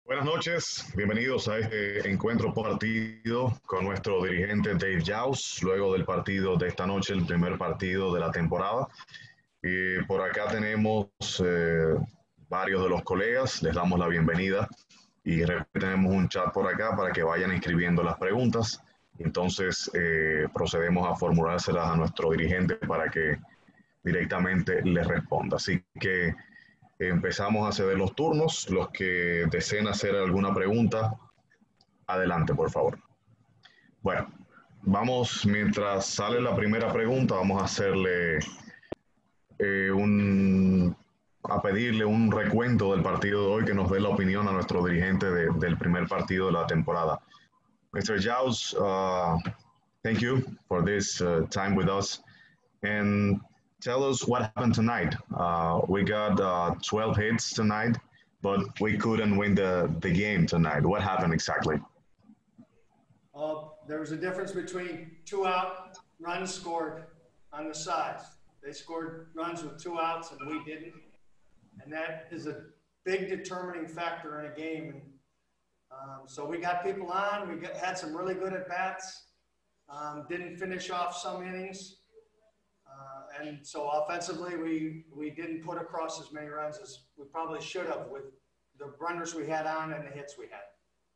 Buenas noches, bienvenidos a este encuentro partido con nuestro dirigente Dave Jaus, luego del partido de esta noche, el primer partido de la temporada. Y por acá tenemos varios de los colegas, les damos la bienvenida y tenemos un chat por acá para que vayan escribiendo las preguntas. Entonces procedemos a formulárselas a nuestro dirigente para que directamente les responda. Así que empezamos a ceder los turnos. Los que deseen hacer alguna pregunta, adelante, por favor. Bueno, vamos, mientras sale la primera pregunta, vamos a hacerle a pedirle un recuento del partido de hoy, que nos dé la opinión a nuestro dirigente del primer partido de la temporada. Mr. Jaus, thank you for this time with us. And tell us what happened tonight. We got 12 hits tonight, but we couldn't win the game tonight. What happened exactly? There was a difference between 2 out runs scored on the sides. They scored runs with 2 outs and we didn't. And that is a big determining factor in a game. So we got people on. Had some really good at-bats. Didn't finish off some innings. And so offensively, we didn't put across as many runs as we probably should have with the runners we had on and the hits we had.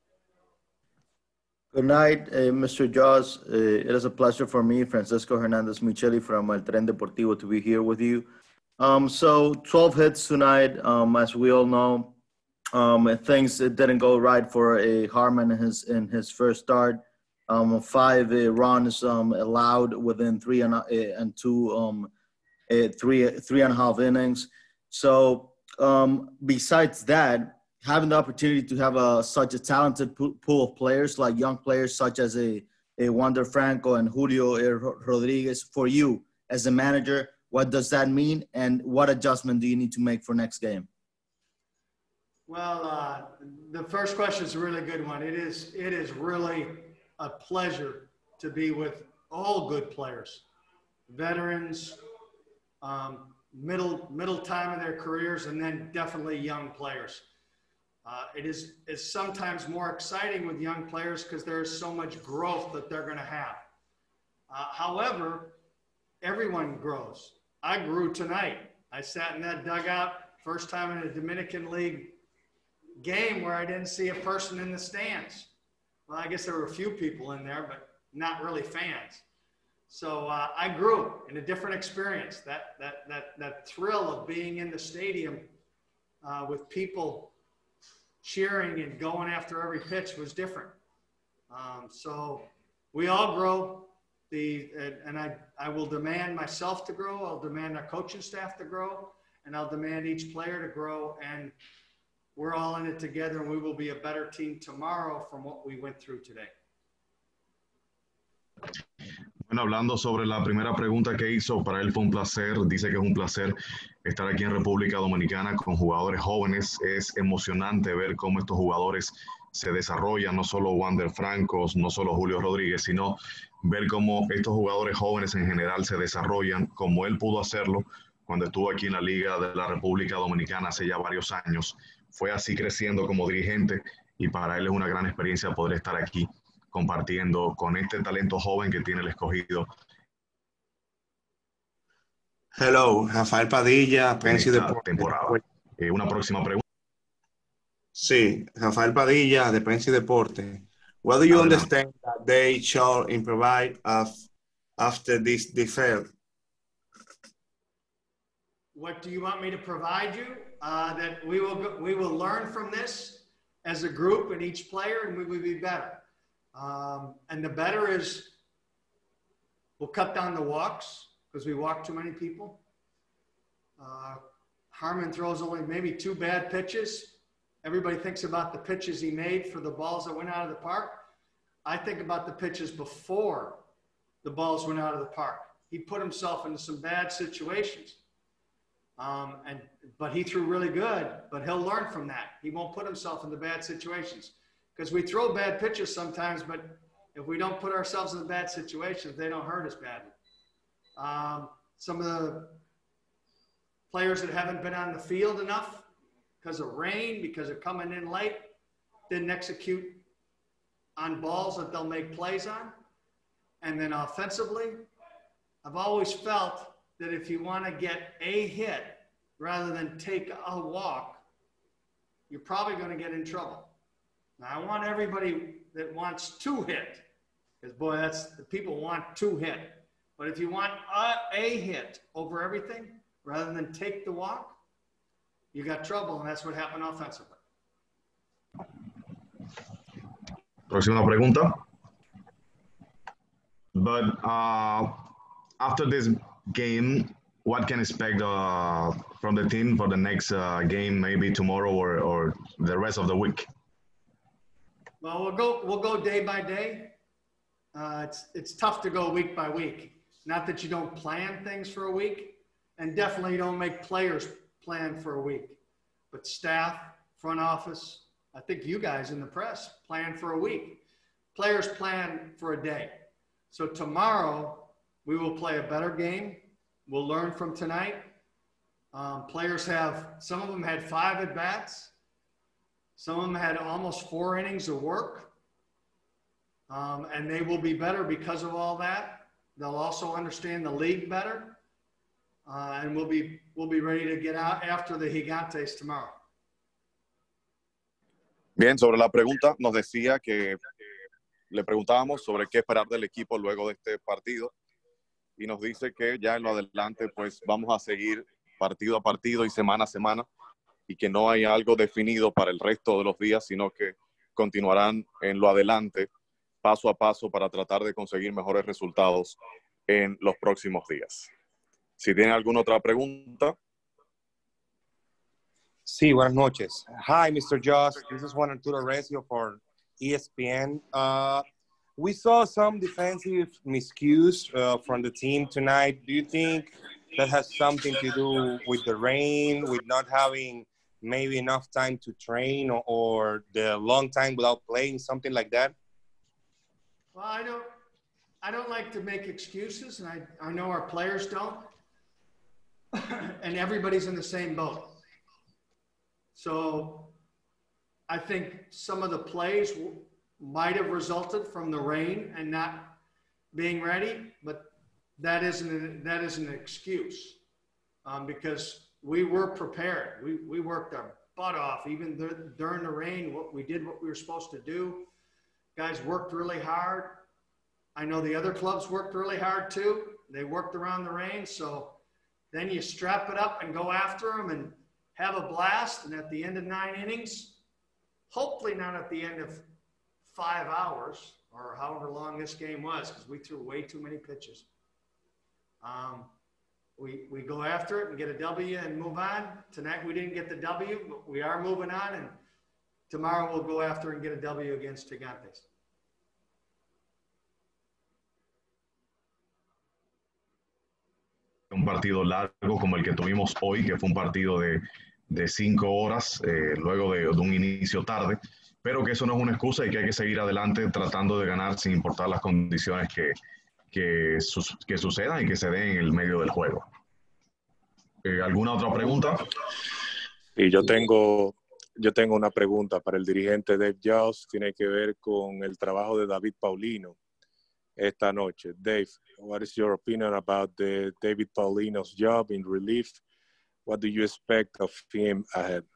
Good night, Mr. Jaws. It is a pleasure for me, Francisco Hernandez Micheli from El Tren Deportivo, to be here with you. So 12 hits tonight, as we all know. Things didn't go right for Harman in his first start. 5 runs allowed within 3.5 innings. So besides that, having the opportunity to have such a talented pool of players, like young players such as a Wander Franco and Julio Rodriguez, for you as a manager, what does that mean, and what adjustment do you need to make for next game? Well, the first question is a really good one. It is really a pleasure to be with all good players, veterans, middle time of their careers, and then definitely young players. It's sometimes more exciting with young players because there's so much growth that they're going to have. However, everyone grows. I grew tonight. I sat in that dugout, first time in a Dominican League game where I didn't see a person in the stands. Well, I guess there were a few people in there, but not really fans. So I grew in a different experience. That thrill of being in the stadium with people cheering and going after every pitch was different. So we all grow. And I will demand myself to grow. I'll demand our coaching staff to grow, and I'll demand each player to grow. And we're all in it together, and we will be a better team tomorrow from what we went through today. Bueno, hablando sobre la primera pregunta que hizo, para él fue un placer, dice que es un placer estar aquí en República Dominicana con jugadores jóvenes. Es emocionante ver cómo estos jugadores se desarrollan, no solo Wander Franco, no solo Julio Rodríguez, sino ver cómo estos jugadores jóvenes en general se desarrollan, como él pudo hacerlo cuando estuvo aquí en la Liga de la República Dominicana hace ya varios años. Fue así creciendo como dirigente y para él es una gran experiencia poder estar aquí compartiendo con este talento joven que tiene el Escogido. Hello, Rafael Padilla, Prensa y Deporte. Temporada. Una próxima pregunta. Sí, Rafael Padilla, de Prensa y Deporte. What do you understand that they should improvise after this failed? What do you want me to provide you? That we will learn from this as a group and each player, and we will be better. And the better is we'll cut down the walks because we walk too many people. Harman throws only maybe 2 bad pitches. Everybody thinks about the pitches he made for the balls that went out of the park. I think about the pitches before the balls went out of the park. He put himself into some bad situations. But he threw really good, but he'll learn from that. He won't put himself into bad situations because we throw bad pitches sometimes, but if we don't put ourselves in bad situations, they don't hurt us badly. Some of the players that haven't been on the field enough because of rain, because of coming in late, didn't execute on balls that they'll make plays on. And then offensively, I've always felt that if you want to get a hit rather than take a walk, you're probably going to get in trouble. Now, I want everybody that wants to hit, because boy, that's the people want to hit. But if you want a hit over everything rather than take the walk, you got trouble, and that's what happened offensively. Próxima pregunta. But after this game, what can expect from the team for the next game, maybe tomorrow or the rest of the week? Well, we'll go day by day. It's tough to go week by week. Not that you don't plan things for a week, and definitely you don't make players plan for a week. But staff, front office, I think you guys in the press plan for a week. Players plan for a day. So tomorrow we will play a better game. We'll learn from tonight. Players some of them had 5 at-bats. Some of them had almost 4 innings of work. And they will be better because of all that. They'll also understand the league better. And we'll be ready to get out after the Gigantes tomorrow. Bien, sobre la pregunta, nos decía que le preguntábamos sobre qué esperar del equipo luego de este partido y nos dice que ya en lo adelante pues vamos a seguir partido a partido y semana a semana y que no hay algo definido para el resto de los días, sino que continuarán en lo adelante paso a paso para tratar de conseguir mejores resultados en los próximos días. Si tienen alguna otra pregunta. Sí, buenas noches. Hi, Mr. Josh. This is Juan Arturo Recio for ESPN. We saw some defensive miscues from the team tonight. Do you think that has something to do with the rain, with not having maybe enough time to train, or the long time without playing, something like that? Well, I don't like to make excuses, and I know our players don't. And everybody's in the same boat. So I think some of the plays might have resulted from the rain and not being ready, but that isn't an excuse because we were prepared. We worked our butt off even during the rain. We did what we were supposed to do. Guys worked really hard. I know the other clubs worked really hard too. They worked around the rain. So then you strap it up and go after them and have a blast. And at the end of 9 innings, hopefully not at the end of 5 hours or however long this game was, because we threw way too many pitches. We go after it and get a W and move on. Tonight we didn't get the W, but we are moving on. And tomorrow we'll go after and get a W against Gigantes. Un partido largo como el que tuvimos hoy, que fue un partido de 5 horas, luego de un inicio tarde, pero que eso no es una excusa y que hay que seguir adelante tratando de ganar sin importar las condiciones que sucedan y que se den en el medio del juego. ¿Alguna otra pregunta? Sí, yo tengo una pregunta para el dirigente Dave Giles, tiene que ver con el trabajo de David Paulino esta noche. Dave, what is your opinion about David Paulino's job in relief? What do you expect of him ahead?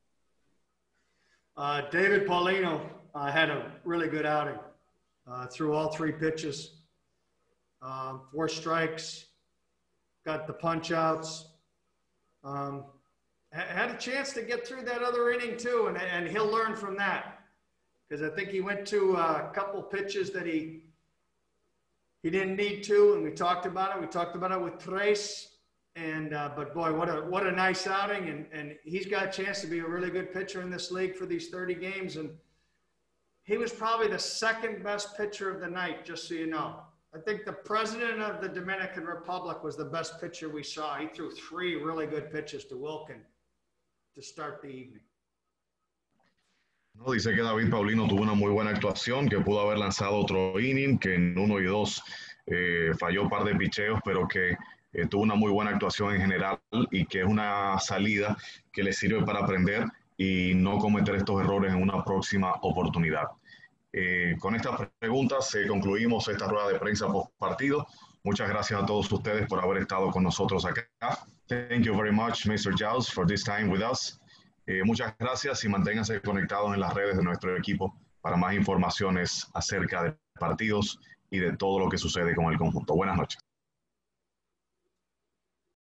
David Paulino had a really good outing. Threw all 3 pitches, 4 strikes, got the punch outs. Had a chance to get through that other inning too, and he'll learn from that. Because I think he went to a couple pitches that he didn't need to, and we talked about it. We talked about it with Tres. And but boy, what a nice outing, and he's got a chance to be a really good pitcher in this league for these 30 games. And he was probably the 2nd best pitcher of the night, just so you know. I think the president of the Dominican Republic was the best pitcher we saw. He threw 3 really good pitches to Wilkin to start the evening. No, dice que David Paulino tuvo una muy buena actuación, que pudo haber lanzado otro inning, que en 1 y 2 falló un par de picheos, pero que tuvo una muy buena actuación en general y que es una salida que le sirve para aprender y no cometer estos errores en una próxima oportunidad. Con estas preguntas concluimos esta rueda de prensa post partido. Muchas gracias a todos ustedes por haber estado con nosotros acá. Thank you very much, Mr. Giles, for this time with us. Muchas gracias y manténganse conectados en las redes de nuestro equipo para más informaciones acerca de partidos y de todo lo que sucede con el conjunto. Buenas noches.